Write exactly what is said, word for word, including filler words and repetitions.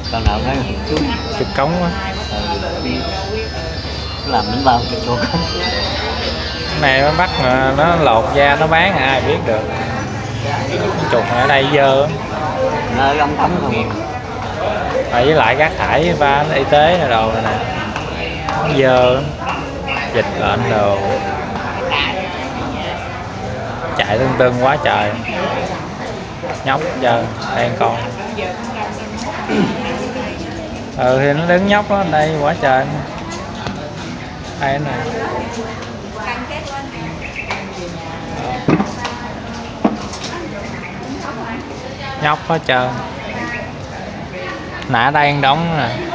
Còn nào cái chút chục cống á. Làm bánh bao cái chỗ cống. Cái này nó bắt mà nó lột da nó bán ai biết được. Chuột ở đây dơ lắm. Nơi ông tắm không. Và với lại rác thải và y tế này đồ này nè, nó dơ lắm. Dịch bệnh đồ chạy tưng tưng quá trời. Nhóc giờ đang con ừ thì nó đứng nhóc đó đây quá trời đây nè. Nhóc hết trơn nãy đang đóng nè.